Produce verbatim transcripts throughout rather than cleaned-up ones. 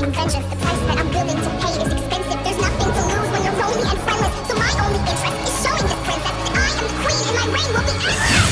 making vengeance. The price that I'm willing to pay is expensive. There's nothing to lose when you're lonely and friendless. So my only interest is showing this princess that I am the queen and my reign will be endless.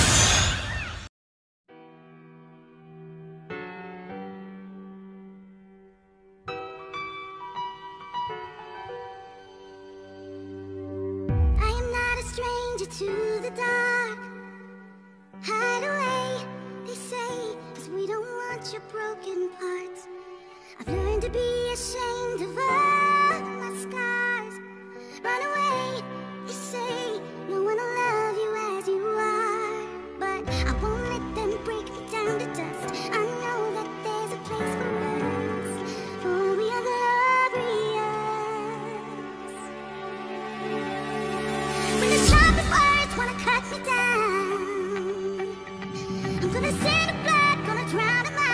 To the dark, hide away, they say, 'cause we don't want your broken parts. I've learned to be ashamed of all my scars. Run away, they say, no one will love you as you are. But I won't let them break me down to dust. I know that there's a place for us, for we are glorious. When the sharpest words wanna cut me down, I'm gonna send a blood, gonna drown them out.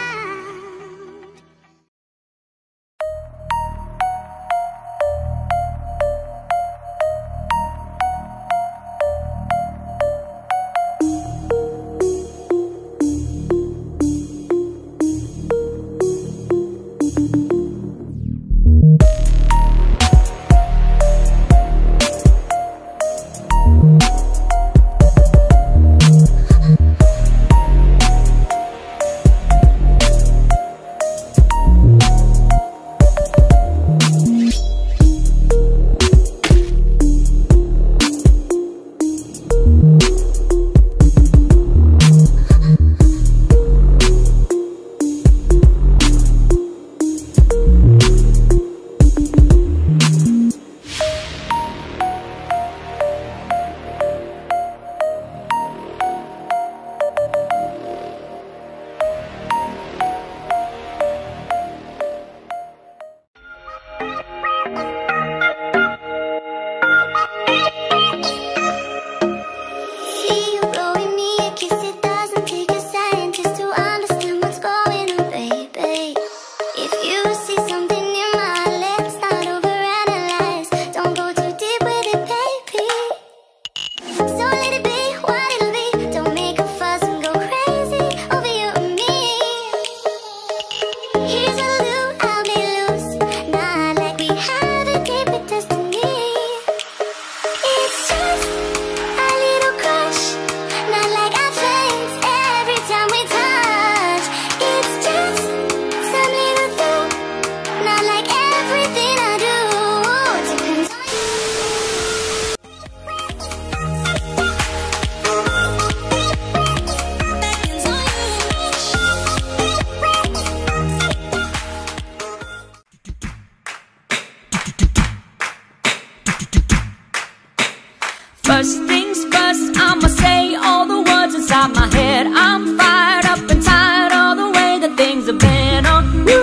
First things first, I'ma say all the words inside my head. I'm fired up and tired of the way that things have been on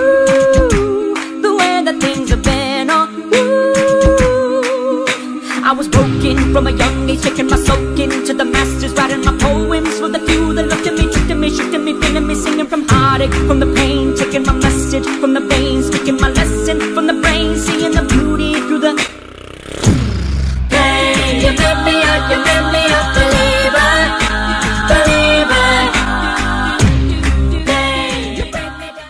you, the way that things have been on you. I was broken from a young age, taking my soak into the masters, writing my poems for the few that looked at me, tricked at me, shook at me, feeling me, singing from heartache, from the pain, taking my message from the veins, speaking my lesson from the brain, seeing the beauty through the pain. You made me up, you made me a believer, believer. Pain, you break me down.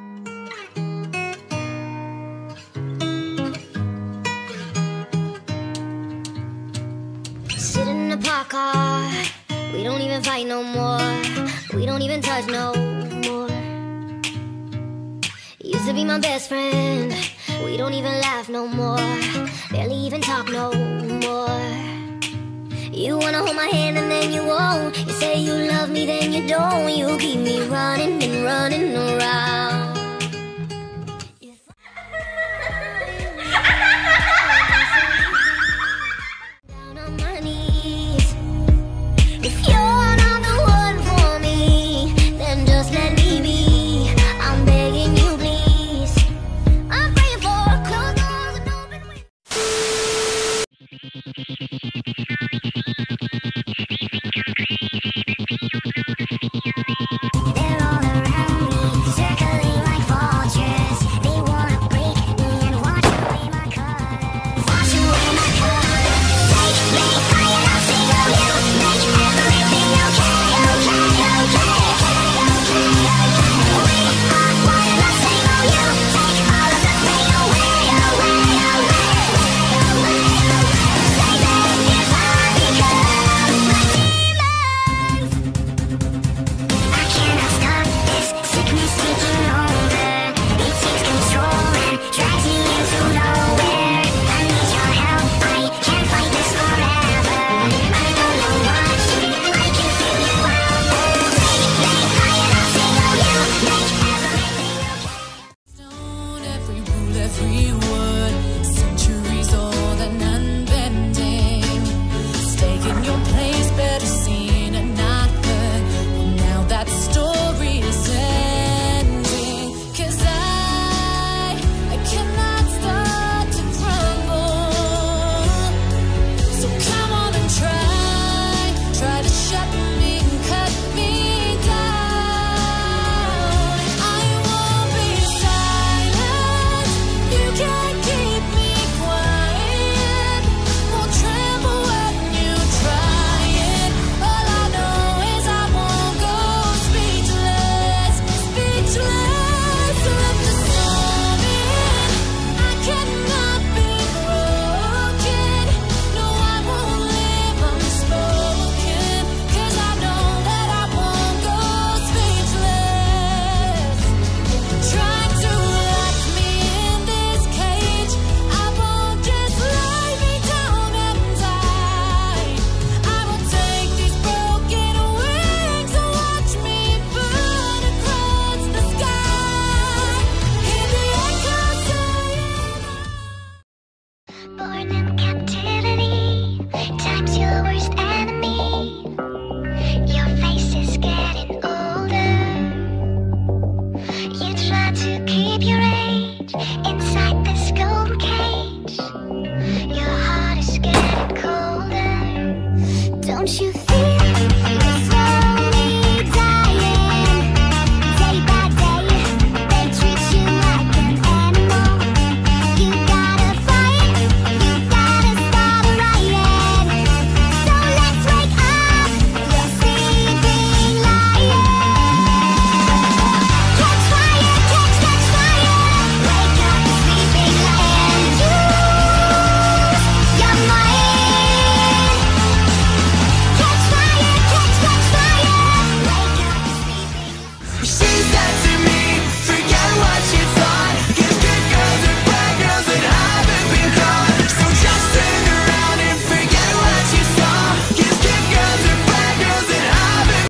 Sit in the park car, we don't even fight no more, we don't even touch no more. Used to be my best friend, we don't even laugh no more, barely even talk no more. You wanna hold my hand and then you won't, you say you love me then you don't, you keep me running and running around. Down on my knees, if you're not the one for me, then just let me be. I'm begging you please, I'm praying for closed doors and open windows. They're all around me, circling every word.